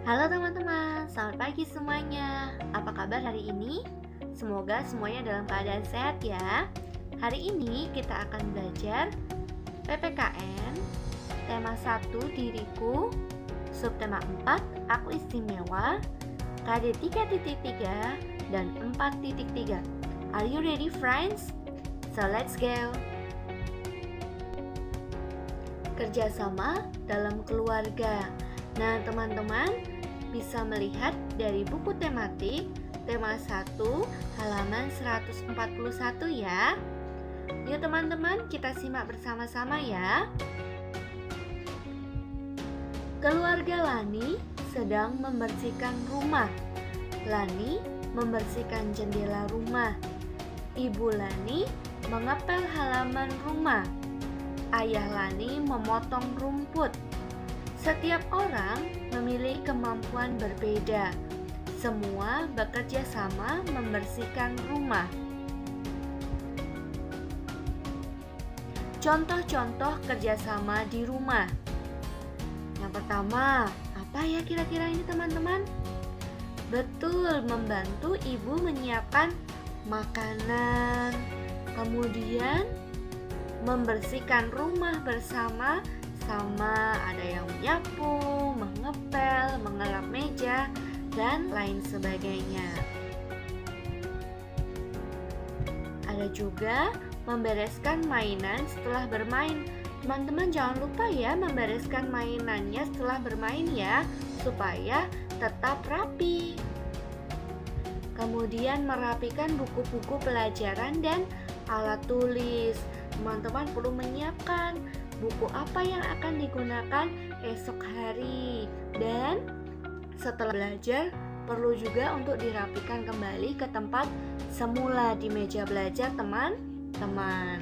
Halo teman-teman, selamat pagi semuanya. Apa kabar hari ini? Semoga semuanya dalam keadaan sehat ya. Hari ini kita akan belajar PPKN, tema 1 diriku, subtema 4 aku istimewa, KD 3.3 dan 4.3. Are you ready friends? So let's go. Kerjasama dalam keluarga. Nah teman-teman bisa melihat dari buku tematik tema 1 halaman 141 ya. Yuk teman-teman kita simak bersama-sama ya. Keluarga Lani sedang membersihkan rumah. Lani membersihkan jendela rumah. Ibu Lani mengepel halaman rumah. Ayah Lani memotong rumput. Setiap orang memiliki kemampuan berbeda. Semua bekerja sama membersihkan rumah. Contoh-contoh kerjasama di rumah. Yang pertama, apa ya kira-kira ini teman-teman? Betul, membantu ibu menyiapkan makanan. Kemudian membersihkan rumah bersama. Sama ada yang menyapu, mengepel, mengelap meja, dan lain sebagainya. Ada juga membereskan mainan setelah bermain. Teman-teman jangan lupa ya membereskan mainannya setelah bermain ya, supaya tetap rapi. Kemudian merapikan buku-buku pelajaran dan alat tulis. Teman-teman perlu menyiapkan buku apa yang akan digunakan esok hari. Dan setelah belajar perlu juga untuk dirapikan kembali ke tempat semula di meja belajar teman-teman.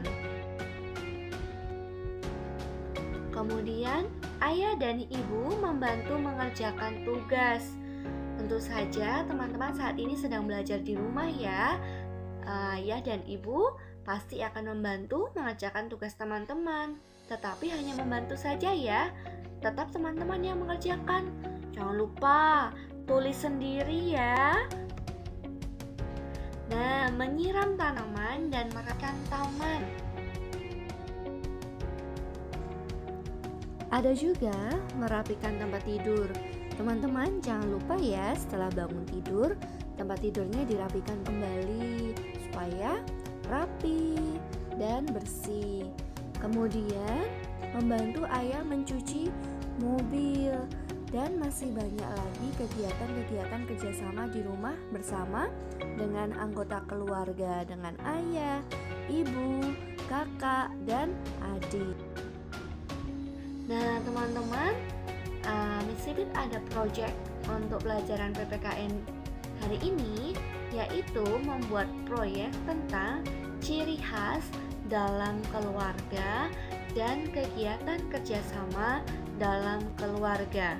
Kemudian ayah dan ibu membantu mengerjakan tugas. Tentu saja teman-teman saat ini sedang belajar di rumah ya. Ayah dan ibu pasti akan membantu mengerjakan tugas teman-teman. Tetapi hanya membantu saja ya. Tetap teman-teman yang mengerjakan. Jangan lupa tulis sendiri ya. Nah, menyiram tanaman dan merapikan taman. Ada juga merapikan tempat tidur. Teman-teman jangan lupa ya setelah bangun tidur, tempat tidurnya dirapikan kembali supaya rapi dan bersih. Kemudian membantu ayah mencuci mobil. Dan masih banyak lagi kegiatan-kegiatan kerjasama di rumah bersama dengan anggota keluarga, dengan ayah, ibu, kakak, dan adik. Nah teman-teman, Miss Sipit ada project untuk pelajaran PPKN hari ini, yaitu membuat proyek tentang ciri khas dalam keluarga dan kegiatan kerjasama dalam keluarga.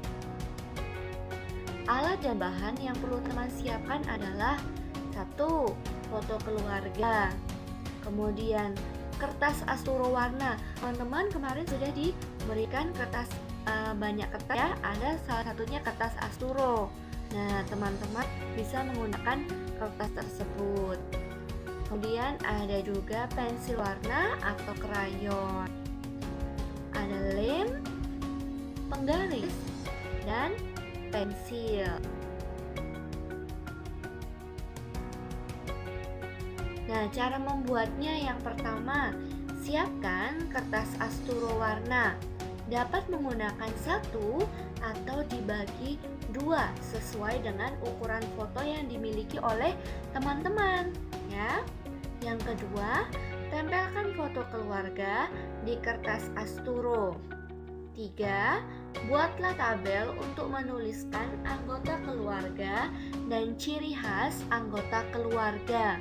Alat dan bahan yang perlu teman siapkan adalah 1. Foto keluarga. Kemudian kertas asturo warna. Teman-teman kemarin sudah diberikan kertas banyak kertas ya, ada salah satunya kertas asturo. Nah teman-teman bisa menggunakan kertas tersebut. Kemudian ada juga pensil warna atau krayon. Ada lem, penggaris, dan pensil. Nah, cara membuatnya yang pertama, siapkan kertas asturo warna. Dapat menggunakan 1 atau dibagi 2 sesuai dengan ukuran foto yang dimiliki oleh teman-teman ya. Yang kedua, tempelkan foto keluarga di kertas asturo. 3. Buatlah tabel untuk menuliskan anggota keluarga dan ciri khas anggota keluarga.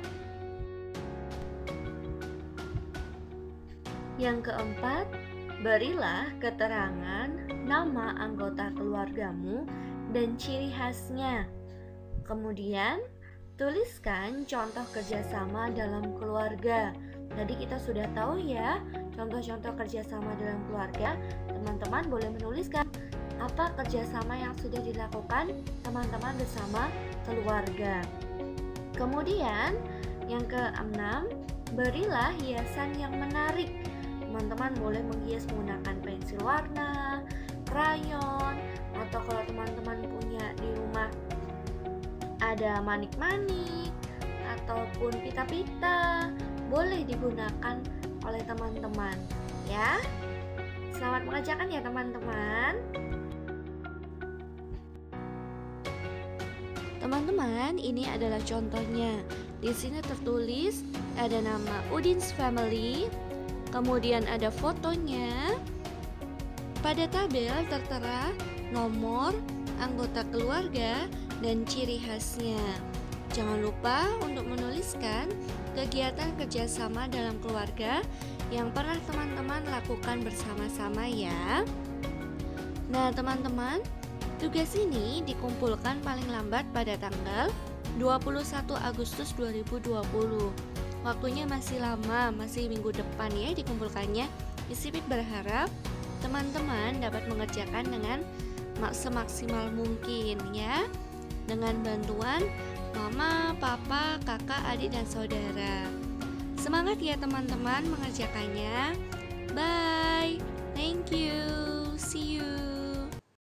Yang keempat, berilah keterangan nama anggota keluargamu dan ciri khasnya. Kemudian, tuliskan contoh kerjasama dalam keluarga. Tadi kita sudah tahu ya contoh-contoh kerjasama dalam keluarga. Teman-teman boleh menuliskan apa kerjasama yang sudah dilakukan teman-teman bersama keluarga. Kemudian yang keenam, berilah hiasan yang menarik. Teman-teman boleh menghias menggunakan pensil warna, krayon, atau kalau teman-teman punya di rumah ada manik-manik ataupun pita-pita, boleh digunakan oleh teman-teman ya. Selamat mengerjakan ya teman-teman. Teman-teman, ini adalah contohnya. Di sini tertulis ada nama Udin's Family, kemudian ada fotonya. Pada tabel tertera nomor, anggota keluarga, dan ciri khasnya. Jangan lupa untuk menuliskan kegiatan kerjasama dalam keluarga yang pernah teman-teman lakukan bersama-sama ya. Nah teman-teman, tugas ini dikumpulkan paling lambat pada tanggal 21 Agustus 2020. Waktunya masih lama, masih minggu depan ya dikumpulkannya. Isipit berharap teman-teman dapat mengerjakan dengan semaksimal mungkin ya, dengan bantuan mama, papa, kakak, adik, dan saudara. Semangat ya teman-teman mengerjakannya. Bye. Thank you. See you.